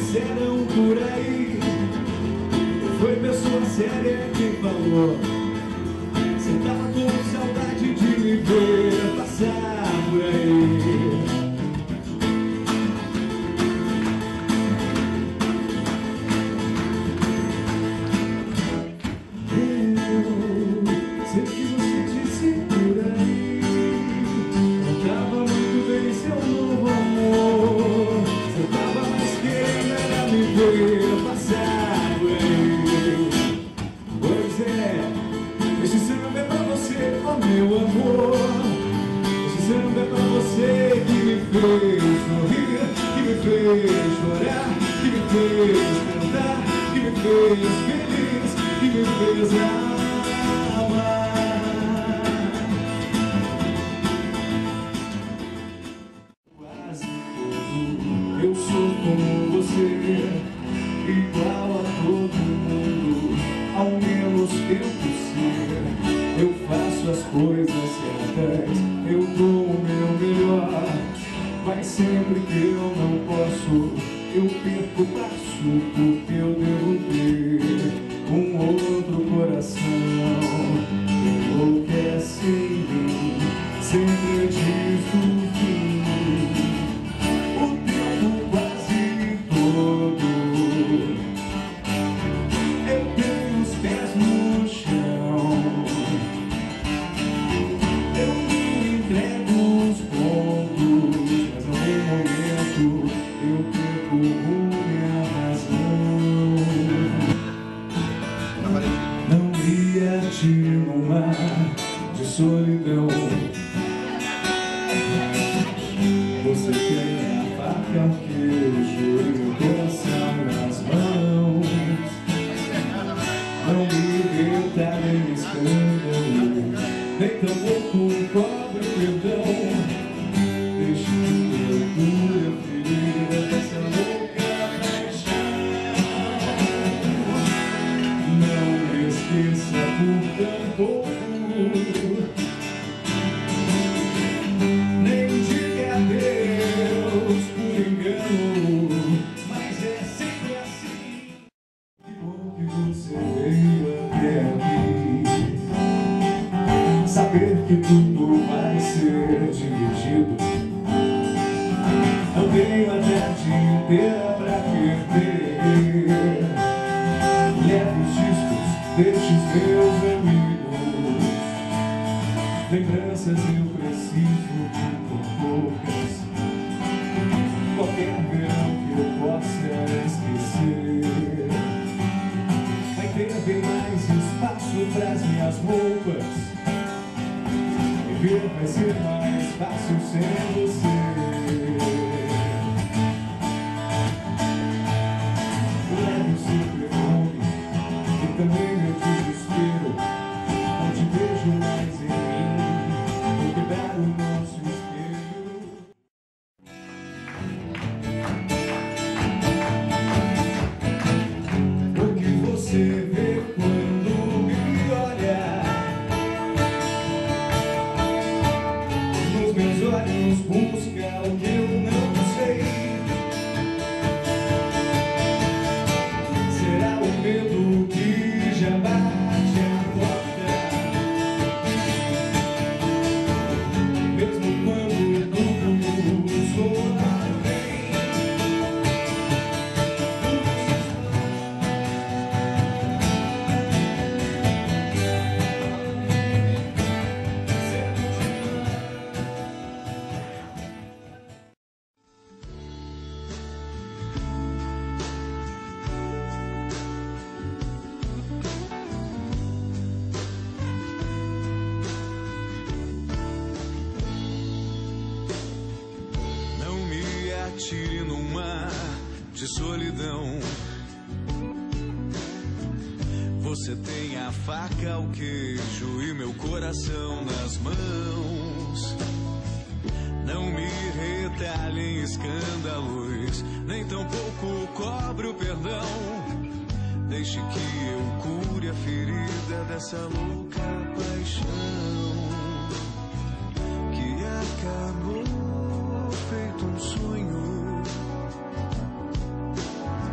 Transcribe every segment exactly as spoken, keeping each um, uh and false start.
disseram por aí, foi pessoa séria quem falou. Você tava com saudade de me ver passar por aí. Passar por aí. Pois é, esse samba é pra você, oh meu amor. Esse samba é pra você que me fez sorrir, que me fez chorar, que me fez cantar, que me fez feliz, que me fez amar. Quase todo eu sou como você, igual a todo mundo, ao menos tento ser. Eu faço as coisas certas, eu dou o meu melhor, mas sempre que eu não posso, eu perco o passo, porque eu devo ter um outro coração. Enlouquece em mim, sempre antes do fim. O tempo quase todo no mar de solidão. Você tem a faca, o queijo e meu coração nas mãos. Não me grita nem escândalo, nem tampouco cobre perdão. Deixe que eu cure a ferida dessa louca paixão. Não me esqueça por tão pouco, nem diga adeus por engano, mas é sempre assim. Que bom que você veio até aqui, saber que tudo vai ser dividido. Eu venho a tarde inteira pra perder. Leve os discos destes meus amigos, lembranças eu preciso de tão poucas. Qualquer verão que eu possa esquecer vai ter bem mais espaço pras minhas roupas. Viver vai ser mais fácil sem você. Leve o seu perfume e também meu desespero. Não te vejo mais em mim, vou quebrar o nosso espelho. O que você vê quando me olha? Nos meus olhos busca o que eu não sei. Será o medo que já bate a porta, mesmo quando tudo soa bem. Atire no mar de solidão. Você tem a faca, o queijo e meu coração nas mãos. Não me retalhe em escândalos, nem tampouco cobre o perdão. Deixe que eu cure a ferida dessa louca paixão que acabou feito um sonho.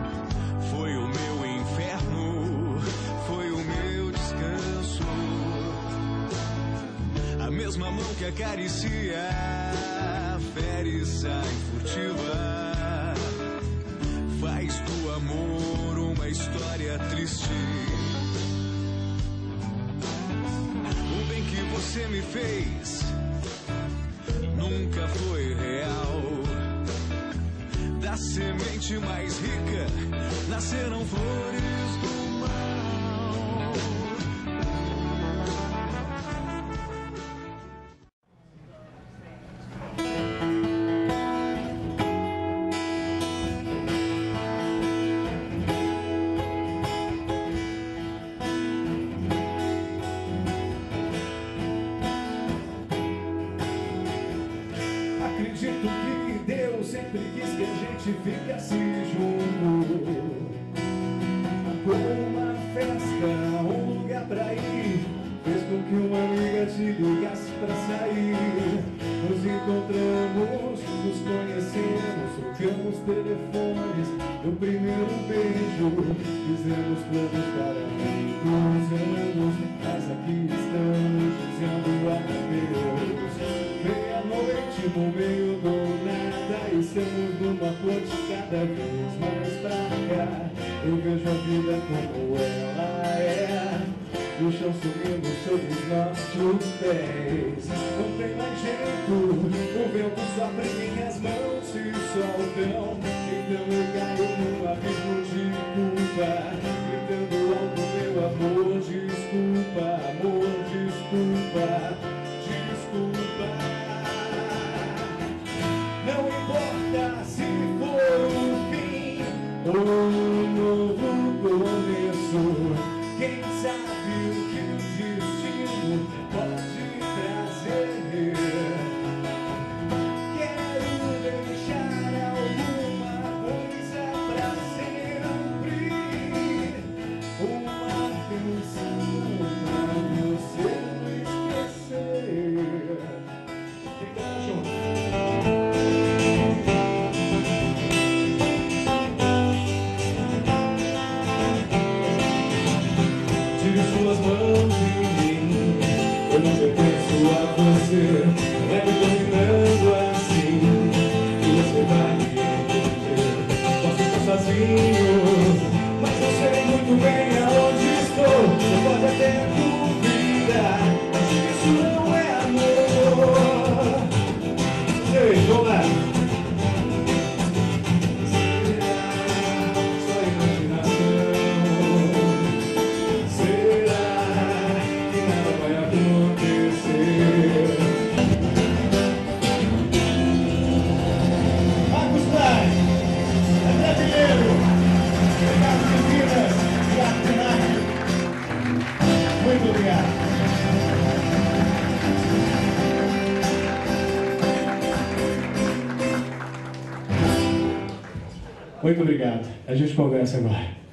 mesma mão que acaricia, fere e sai furtiva, faz do amor uma história triste. O bem que você me fez nunca foi real. Da semente mais rica nasceram flores do mal. Acredito que Deus sempre quis que a gente ficasse junto, com uma festa, um lugar pra ir, fez com que uma amiga te ligasse pra sair. Nos encontramos, nos conhecemos, trocamos telefones, no primeiro beijo fizemos planos para muitos anos, mas aqui estamos dizendo adeus. Meia-noite no meio do nada, e estamos numa ponte cada vez mais pra cá. Eu vejo a vida como ela é, e o chão subindo sobre os nossos pés. Não tem mais jeito, o vento só prende minhas mãos se soltam. Então eu caio num abismo de culpa, gritando alto, meu amor, desculpa, amor, desculpa, desculpa. Não importa se for o fim ou um novo começo, quem sabe o que o destino pode trazer. Quero deixar alguma coisa pra sempre, uma atenção pra você não esquecer. Fica junto. Suas mãos em mim, eu não pertenço a você. Leve dominando assim, e você vai me entender. Posso estar sozinho, mas eu sei muito bem aonde estou. Você pode até duvidar, mas isso não é amor. Ei, vamos lá. Muito obrigado. Muito obrigado. A gente conversa agora.